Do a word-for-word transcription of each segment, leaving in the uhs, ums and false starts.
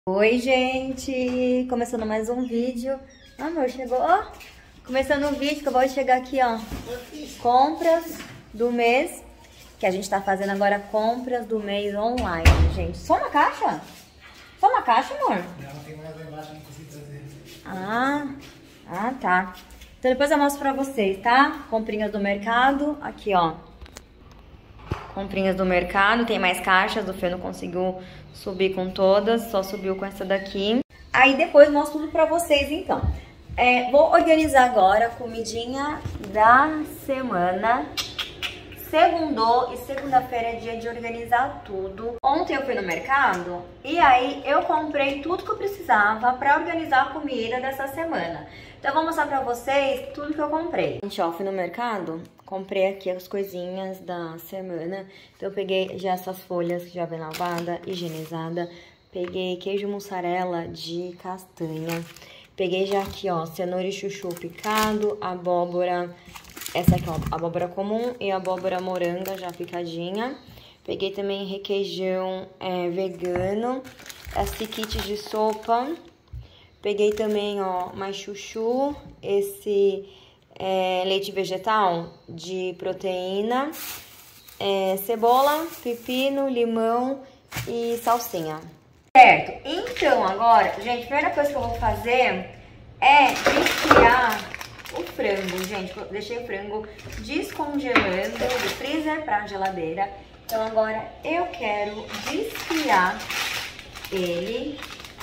Oi, gente! Começando mais um vídeo. Ah, meu, chegou, ó. Começando um vídeo que eu vou chegar aqui, ó. Compras do mês. Que a gente tá fazendo agora compras do mês online, gente. Só uma caixa? Só uma caixa, amor? Não, tem mais lá embaixo, não consigo trazer. Ah, ah, tá. Então depois eu mostro pra vocês, tá? Comprinhas do mercado. Aqui, ó. Comprinhas do mercado. Tem mais caixas. O Fê não conseguiu subir com todas. Só subiu com essa daqui. Aí depois eu mostro tudo pra vocês, então. É, vou organizar agora a comidinha da semana. Segundou e segunda-feira é dia de organizar tudo. Ontem eu fui no mercado e aí eu comprei tudo que eu precisava pra organizar a comida dessa semana. Então eu vou mostrar pra vocês tudo que eu comprei. Gente, ó, fui no mercado, comprei aqui as coisinhas da semana. Então eu peguei já essas folhas que já vem lavada, higienizada. Peguei queijo mussarela de castanha. Peguei já aqui, ó, cenoura e chuchu picado, abóbora... Essa aqui, ó, abóbora comum e abóbora moranga já picadinha. Peguei também requeijão é, vegano, esse kit de sopa. Peguei também, ó, mais chuchu, esse é, leite vegetal de proteína, é, cebola, pepino, limão e salsinha. Certo, então agora, gente, a primeira coisa que eu vou fazer é desfiar o frango, gente. Eu deixei o frango descongelando do freezer pra geladeira. Então agora eu quero desfiar ele.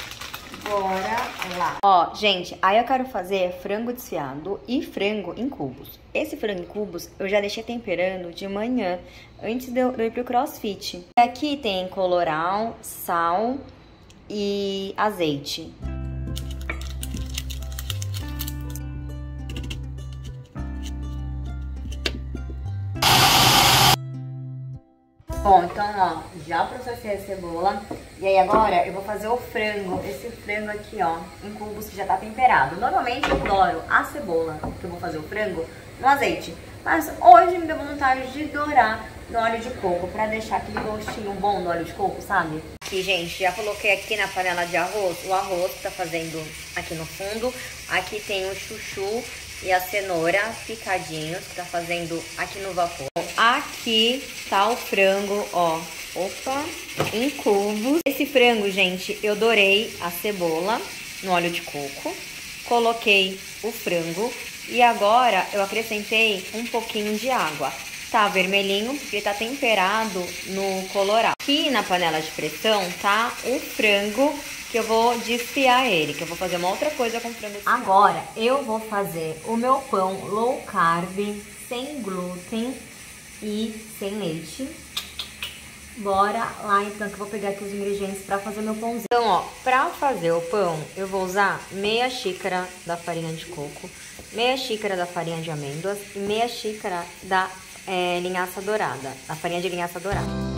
Bora lá. Ó, gente, aí eu quero fazer frango desfiado e frango em cubos. Esse frango em cubos eu já deixei temperando de manhã, antes de eu ir pro CrossFit. Aqui tem colorau, sal e azeite. Bom, então, ó, já processei a cebola. E aí agora eu vou fazer o frango, esse frango aqui, ó, em cubos que já tá temperado. Normalmente eu douro a cebola, que eu vou fazer o frango, no azeite. Mas hoje me deu vontade de dourar no óleo de coco, pra deixar aquele gostinho bom do óleo de coco, sabe? Aqui, gente, já coloquei aqui na panela de arroz, o arroz que tá fazendo aqui no fundo. Aqui tem o chuchu e a cenoura picadinhos, que tá fazendo aqui no vapor. Aqui tá o frango, ó, opa, em cubos. Esse frango, gente, eu dourei a cebola no óleo de coco, coloquei o frango e agora eu acrescentei um pouquinho de água. Tá vermelhinho porque tá temperado no colorau. Aqui na panela de pressão tá o frango que eu vou desfiar ele, que eu vou fazer uma outra coisa com o frango desfiado. Agora eu vou fazer o meu pão low carb, sem glúten e sem leite. Bora lá então, que eu vou pegar aqui os ingredientes pra fazer meu pãozinho. Então, ó, pra fazer o pão, eu vou usar meia xícara da farinha de coco, meia xícara da farinha de amêndoas e meia xícara da é, linhaça dourada, da farinha de linhaça dourada.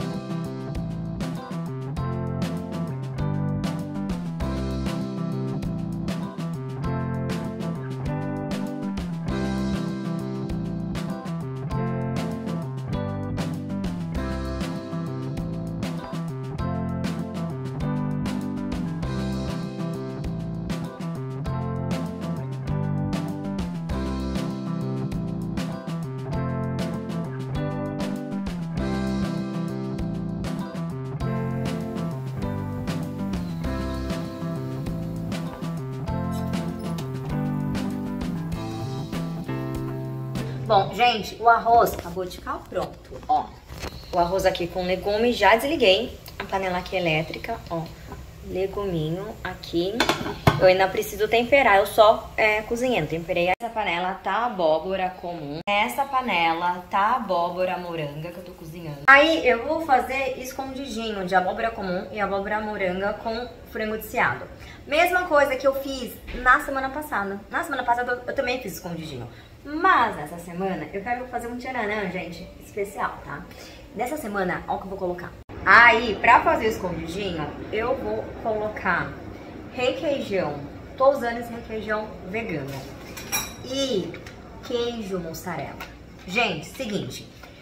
Bom, gente, o arroz acabou de ficar pronto, ó. O arroz aqui com legumes, já desliguei a panela aqui elétrica, ó. Leguminho aqui. Eu ainda preciso temperar, eu só é, cozinhando. Temperei. Essa panela tá abóbora comum. Nessa panela tá abóbora moranga que eu tô cozinhando. Aí eu vou fazer escondidinho de abóbora comum e abóbora moranga com frango desfiado. Mesma coisa que eu fiz na semana passada. Na semana passada eu também fiz escondidinho. Mas nessa semana eu quero fazer um tcharanã, gente, especial, tá? Nessa semana, ó o que eu vou colocar. Aí, pra fazer o escondidinho, eu vou colocar requeijão. Tô usando esse requeijão vegano. E queijo mussarela. Gente, seguinte.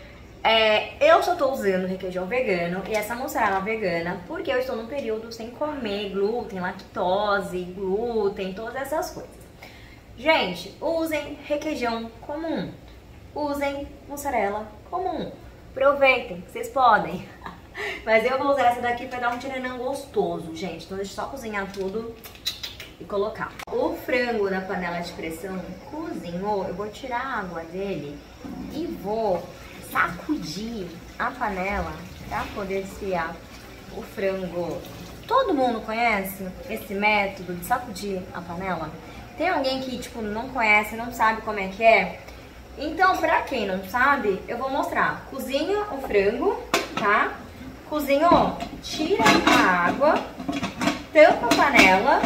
É, eu só tô usando requeijão vegano e essa mussarela vegana porque eu estou num período sem comer glúten, lactose, glúten, todas essas coisas. Gente, usem requeijão comum, usem mussarela comum, aproveitem, vocês podem. Mas eu vou usar essa daqui pra dar um tiranã gostoso, gente. Então deixa eu só cozinhar tudo e colocar. O frango na panela de pressão cozinhou, eu vou tirar a água dele e vou sacudir a panela pra poder desfiar o frango. Todo mundo conhece esse método de sacudir a panela? Tem alguém que, tipo, não conhece, não sabe como é que é? Então, pra quem não sabe, eu vou mostrar. Cozinha o frango, tá? Cozinhou, tira a água, tampa a panela.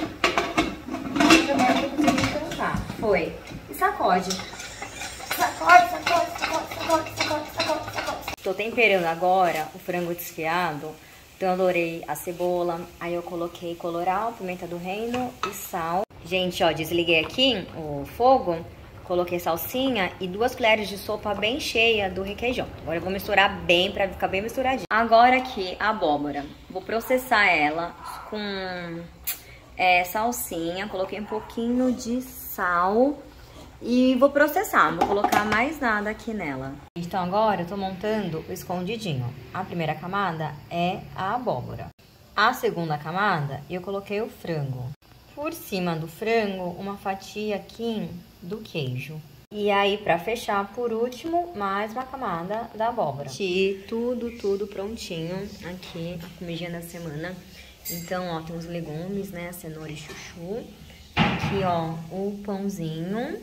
Foi. E sacode. Sacode, sacode, sacode, sacode, sacode, sacode, sacode. Tô temperando agora o frango desfiado. Então eu dourei a cebola, aí eu coloquei colorau, pimenta do reino e sal. Gente, ó, desliguei aqui o fogo, coloquei salsinha e duas colheres de sopa bem cheia do requeijão. Agora eu vou misturar bem pra ficar bem misturadinho. Agora aqui a abóbora. Vou processar ela com é, salsinha, coloquei um pouquinho de sal e vou processar. Não vou colocar mais nada aqui nela. Então agora eu tô montando o escondidinho. A primeira camada é a abóbora. A segunda camada eu coloquei o frango. Por cima do frango, uma fatia aqui do queijo. E aí, pra fechar, por último, mais uma camada da abóbora. E tudo, tudo prontinho aqui, a comidinha da semana. Então, ó, tem os legumes, né, cenoura e chuchu. Aqui, ó, o pãozinho.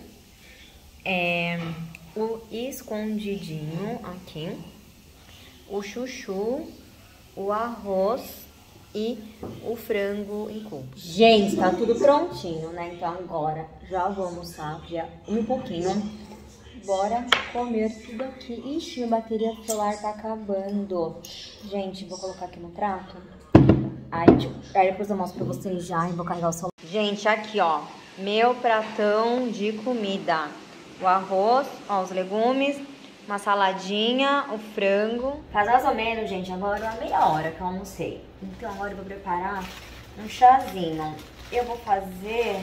É, o escondidinho aqui. O chuchu, o arroz e o frango em cubos. Gente, tá tudo prontinho, né? Então agora já vou almoçar, já um pouquinho. Bora comer tudo aqui. Ixi, minha bateria do celular tá acabando. Gente, vou colocar aqui no prato. Aí, aí depois eu mostro pra vocês já e vou carregar o celular. Gente, aqui, ó, meu pratão de comida. O arroz, ó, os legumes, uma saladinha, o frango. Faz mais ou menos, gente, agora uma meia hora que eu almocei. Então agora eu vou preparar um chazinho. Eu vou fazer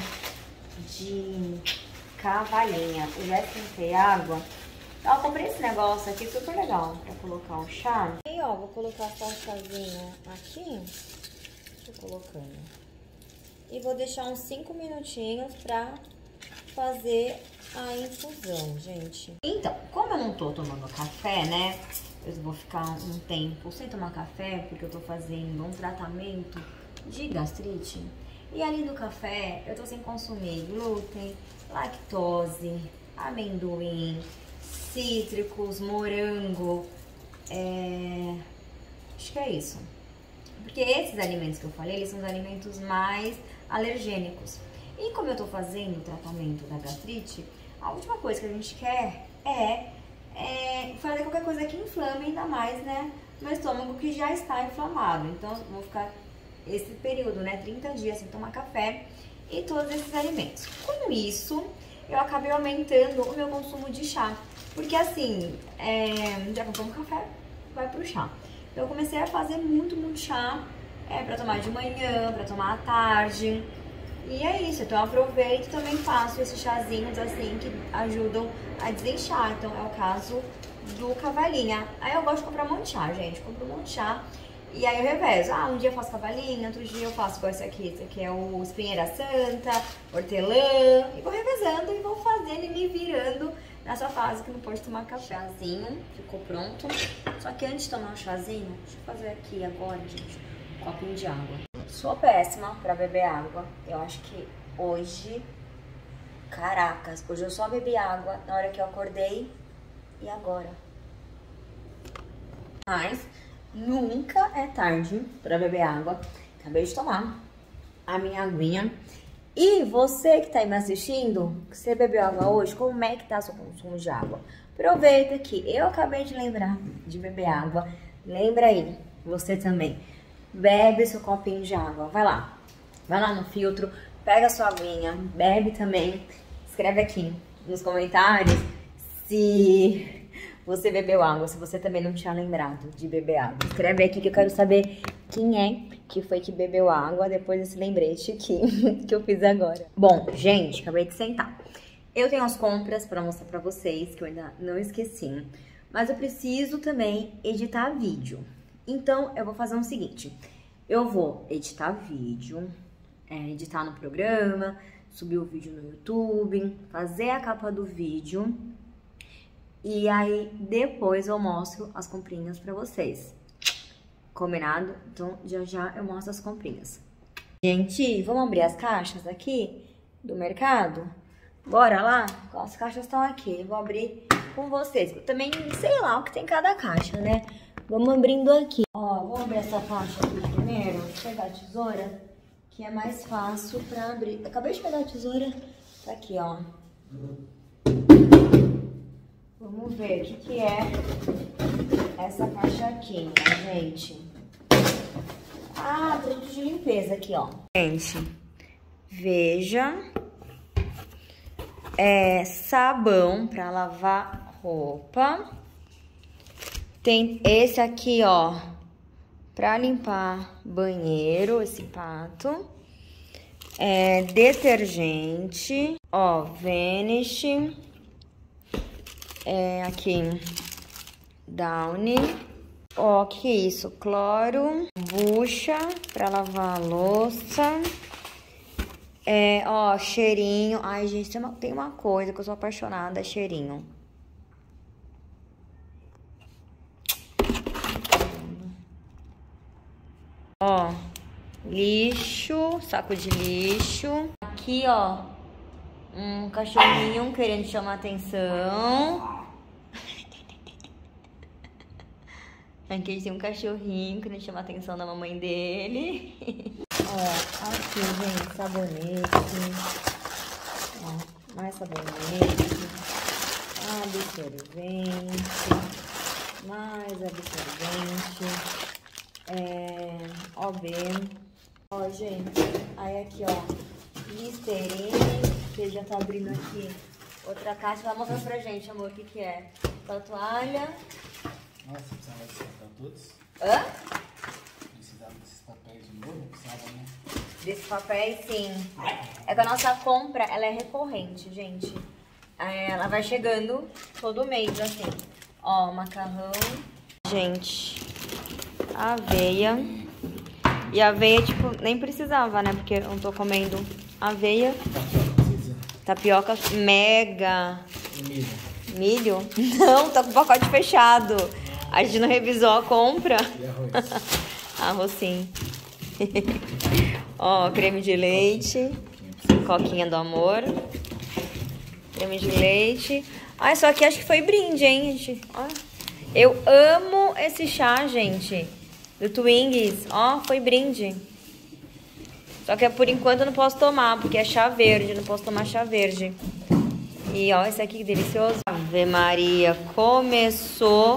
de cavalinha. Eu já esquentei água. Então, eu comprei esse negócio aqui super legal pra colocar o chá. E ó, vou colocar só o chazinho aqui. Tô colocando. E vou deixar uns cinco minutinhos pra fazer a infusão, gente. Então, como eu não tô tomando café, né? Eu vou ficar um tempo sem tomar café, porque eu tô fazendo um tratamento de gastrite. E além do café, eu tô sem consumir glúten, lactose, amendoim, cítricos, morango. É... Acho que é isso. Porque esses alimentos que eu falei, eles são os alimentos mais alergênicos. E como eu tô fazendo o tratamento da gastrite, a última coisa que a gente quer é, é fazer qualquer coisa que inflame ainda mais, né, meu estômago que já está inflamado. Então, eu vou ficar esse período, né, trinta dias sem tomar café e todos esses alimentos. Com isso, eu acabei aumentando o meu consumo de chá. Porque assim, é, já que eu tomo café, vai pro chá. Então, eu comecei a fazer muito, muito chá é, pra tomar de manhã, pra tomar à tarde. E é isso, então eu aproveito e também faço esses chazinhos assim que ajudam a desinchar. Então é o caso do cavalinha. Aí eu gosto de comprar um monte de chá, gente. Compro um monte de chá e aí eu revezo. Ah, um dia eu faço cavalinha, outro dia eu faço igual esse aqui. Esse aqui é o espinheira santa, hortelã. E vou revezando e vou fazendo e me virando nessa fase que não pode tomar café. Chazinho, ficou pronto. Só que antes de tomar o chazinho, deixa eu fazer aqui agora, gente, um copinho de água. Sou péssima pra beber água. Eu acho que hoje, caracas, hoje eu só bebi água na hora que eu acordei e agora. Mas nunca é tarde pra beber água. Acabei de tomar a minha aguinha. E você que tá aí me assistindo, que você bebeu água hoje, como é que tá seu consumo de água? Aproveita que eu acabei de lembrar de beber água. Lembra aí, você também. Bebe seu copinho de água, vai lá, vai lá no filtro, pega a sua aguinha, bebe também, escreve aqui nos comentários se você bebeu água, se você também não tinha lembrado de beber água. Escreve aqui que eu quero saber quem é que foi que bebeu água depois desse lembrete que, que eu fiz agora. Bom, gente, acabei de sentar. Eu tenho as compras para mostrar para vocês, que eu ainda não esqueci. Mas eu preciso também editar vídeo. Então, eu vou fazer o seguinte. Eu vou editar vídeo, é, editar no programa, subir o vídeo no YouTube, fazer a capa do vídeo. E aí, depois eu mostro as comprinhas pra vocês. Combinado? Então, já já eu mostro as comprinhas. Gente, vamos abrir as caixas aqui do mercado? Bora lá? As caixas estão aqui. Eu vou abrir com vocês. Eu também sei lá o que tem em cada caixa, né? Vamos abrindo aqui. Ó, vamos abrir essa caixa aqui primeiro. Vou pegar a tesoura, que é mais fácil pra abrir. Eu acabei de pegar a tesoura. Tá aqui, ó. Vamos ver o que que é essa caixa aqui, né, gente? Ah, produto de limpeza aqui, ó. Gente, veja. É sabão pra lavar roupa. Tem esse aqui, ó, pra limpar banheiro, esse pato. É detergente, ó, Vanish. É aqui, Downy. Ó, que isso? Cloro, bucha pra lavar a louça. É, ó, cheirinho. Ai, gente, tem uma, tem uma coisa que eu sou apaixonada, é cheirinho. Ó, lixo, saco de lixo. Aqui, ó, um cachorrinho querendo chamar atenção. Aqui tem um cachorrinho querendo chamar a atenção da mamãe dele. Ó, aqui, gente, sabonete. Ó, mais sabonete. Absorvente. Mais absorvente. É, ó, bem. Ó, gente, aí aqui, ó, Listerine, que já tá abrindo aqui outra caixa. Vai mostrar pra gente, amor, o que que é. Tá toalha. Nossa, precisava desses todos? Hã? Precisava desses papéis de novo? Precisava, né? Desses papéis, sim. É que a nossa compra, ela é recorrente, gente. É, ela vai chegando todo mês, assim. Ó, macarrão. Gente, aveia. E aveia, tipo, nem precisava, né? Porque eu não tô comendo aveia. Precisa. Tapioca mega. E milho. Milho? Não, tá com o pacote fechado. A gente não revisou a compra. E arroz. Arroz, sim. Ó, creme de leite. Coquinha do amor. Creme de leite. Ah, isso aqui acho que foi brinde, hein, gente? Ó. Eu amo esse chá, gente. Do Twinings. Ó, foi brinde. Só que por enquanto eu não posso tomar, porque é chá verde. Eu não posso tomar chá verde. E ó, esse aqui que delicioso. Ave Maria, começou.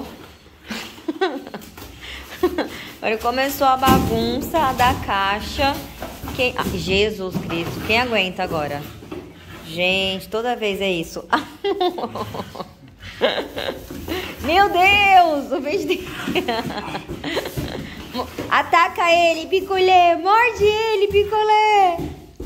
Agora começou a bagunça da caixa. Quem... Ah, Jesus Cristo, quem aguenta agora? Gente, toda vez é isso. Meu Deus, o beijo dele. Ataca ele, picolé. Morde ele, picolé.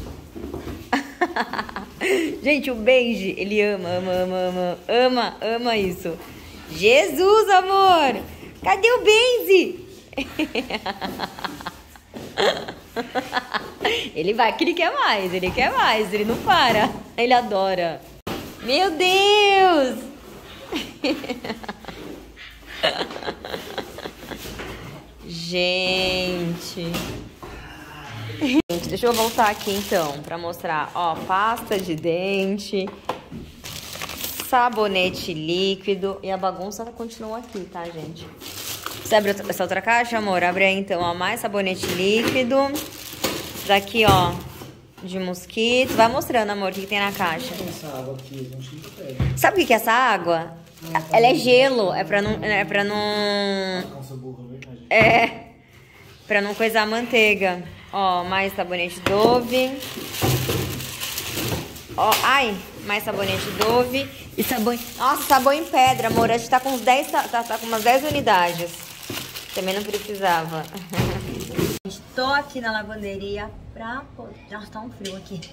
Gente, o Benji, ele ama, ama, ama, ama, ama, ama isso. Jesus, amor. Cadê o Benji? Ele vai que ele quer mais, ele quer mais, ele não para. Ele adora. Meu Deus. Gente. Gente, deixa eu voltar aqui então pra mostrar. Ó, pasta de dente, sabonete líquido e a bagunça continua aqui, tá, gente? Você abre essa outra caixa, amor? Abre aí então, ó, mais sabonete líquido. Daqui, ó, de mosquito. Vai mostrando, amor, o que, que tem na caixa. Essa água aqui, a gente não pega. Sabe o que, que é essa água? Não, tá Ela é bom. gelo, é pra não... É pra não... Nossa, burra, verdade. É, pra não coisar a manteiga. Ó, mais sabonete Dove. Ó, ai, mais sabonete Dove e sabão... Nossa, sabão em pedra, amor, a gente tá com uns dez, tá, tá com umas dez unidades. Também não precisava. Estou aqui na lavanderia pra... Nossa, tá um frio aqui.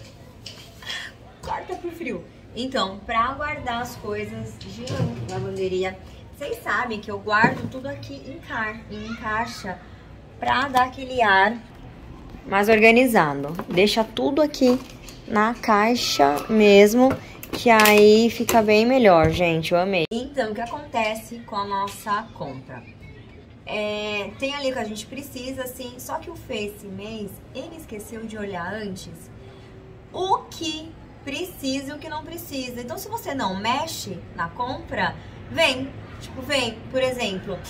Corta pro frio. Então, pra guardar as coisas de lavanderia, vocês sabem que eu guardo tudo aqui em, car... em caixa pra dar aquele ar mais organizado. Deixa tudo aqui na caixa mesmo, que aí fica bem melhor, gente. Eu amei. Então, o que acontece com a nossa compra? É, tem ali o que a gente precisa, assim, só que o Fê esse mês, ele esqueceu de olhar antes o que precisa e o que não precisa. Então, se você não mexe na compra, vem, tipo, vem, por exemplo,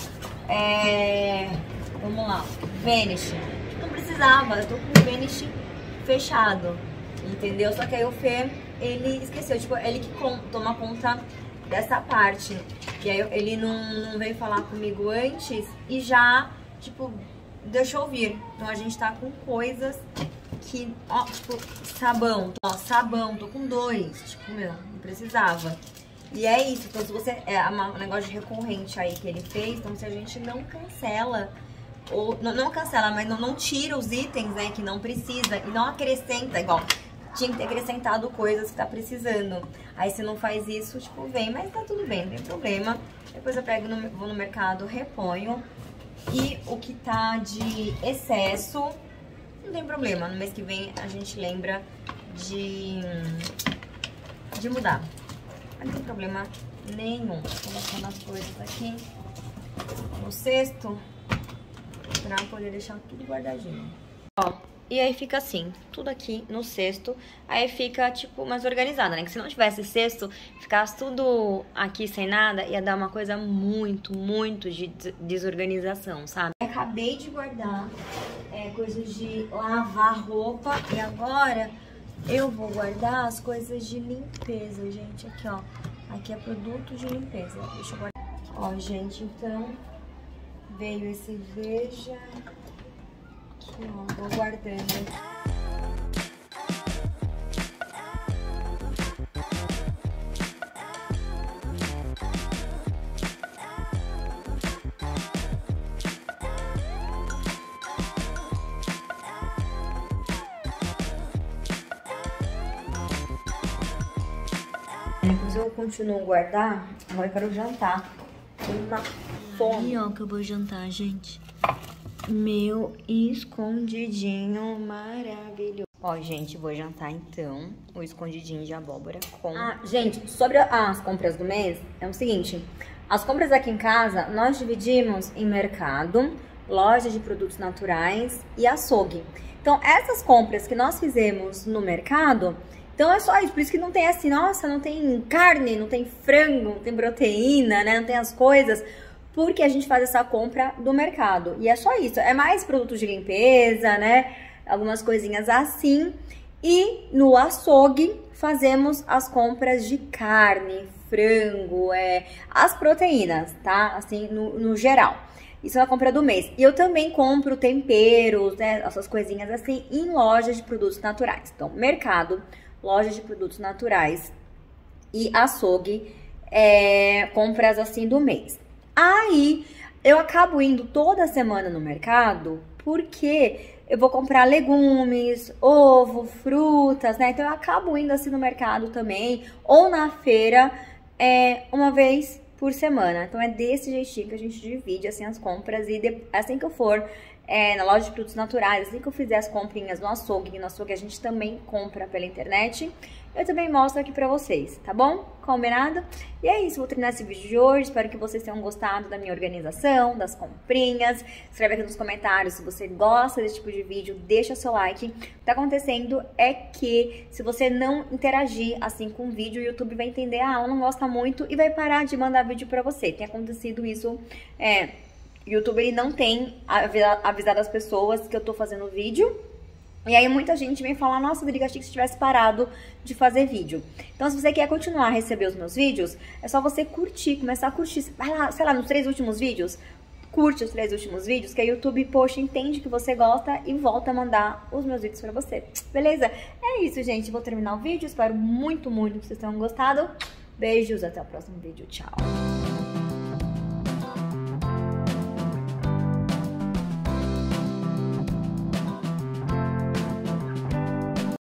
é, vamos lá, Vanish. Não precisava, eu tô com o Vanish fechado, entendeu? Só que aí o Fê, ele esqueceu, tipo, ele que toma conta dessa parte. E aí ele não, não veio falar comigo antes e já, tipo, deixou vir. Então a gente tá com coisas que, ó, tipo, sabão, ó, sabão, tô com dois, tipo, meu, não precisava. E é isso, então se você, é um negócio de recorrente aí que ele fez, então se a gente não cancela, ou não, não cancela, mas não, não tira os itens, né, que não precisa e não acrescenta, igual... Tinha que ter acrescentado coisas que tá precisando. Aí se não faz isso, tipo, vem, mas tá tudo bem, não tem problema. Depois eu pego, no, vou no mercado, reponho. E o que tá de excesso, não tem problema. No mês que vem a gente lembra de, de mudar. Mas não tem problema nenhum. Tô colocando as coisas aqui no cesto pra poder deixar tudo guardadinho. Ó. E aí fica assim, tudo aqui no cesto, aí fica, tipo, mais organizada, né? Que se não tivesse cesto, ficasse tudo aqui sem nada, ia dar uma coisa muito, muito de desorganização, sabe? Acabei de guardar é, coisas de lavar roupa e agora eu vou guardar as coisas de limpeza, gente. Aqui, ó, aqui é produto de limpeza. Deixa eu guardar. Ó, gente, então, veio esse Veja... Aqui, ó, vou guardando. Depois eu continuo a guardar, agora eu quero jantar. Tem uma fome. E ó, que eu vou jantar, gente. Meu escondidinho maravilhoso. Ó, gente, vou jantar então o escondidinho de abóbora com... Ah, gente, sobre as compras do mês, é o seguinte. As compras aqui em casa, nós dividimos em mercado, loja de produtos naturais e açougue. Então, essas compras que nós fizemos no mercado, então é só isso. Por isso que não tem assim, nossa, não tem carne, não tem frango, não tem proteína, né? Não tem as coisas... Porque a gente faz essa compra do mercado. E é só isso. É mais produtos de limpeza, né? Algumas coisinhas assim. E no açougue fazemos as compras de carne, frango, é, as proteínas, tá? Assim, no, no geral. Isso é a compra do mês. E eu também compro temperos, né? Essas coisinhas assim, em lojas de produtos naturais. Então, mercado, loja de produtos naturais e açougue, é, compras assim do mês. Aí, eu acabo indo toda semana no mercado porque eu vou comprar legumes, ovo, frutas, né? Então, eu acabo indo assim no mercado também ou na feira é, uma vez por semana. Então, é desse jeitinho que a gente divide assim as compras e de, assim que eu for é, na loja de produtos naturais, assim que eu fizer as comprinhas no açougue, e no açougue a gente também compra pela internet, eu também mostro aqui pra vocês, tá bom? Combinado? E é isso, vou terminar esse vídeo de hoje, espero que vocês tenham gostado da minha organização, das comprinhas. Escreve aqui nos comentários se você gosta desse tipo de vídeo, deixa seu like. O que tá acontecendo é que se você não interagir assim com o vídeo, o YouTube vai entender, ah, ela não gosta muito e vai parar de mandar vídeo pra você. Tem acontecido isso, é... O YouTube, ele não tem avisado as pessoas que eu tô fazendo vídeo. E aí muita gente vem falar, nossa, Drica, achei que você tivesse parado de fazer vídeo. Então, se você quer continuar a receber os meus vídeos, é só você curtir, começar a curtir. Vai lá, sei lá, nos três últimos vídeos, curte os três últimos vídeos, que a YouTube, poxa, entende que você gosta e volta a mandar os meus vídeos pra você. Beleza? É isso, gente. Vou terminar o vídeo. Espero muito, muito que vocês tenham gostado. Beijos, até o próximo vídeo. Tchau!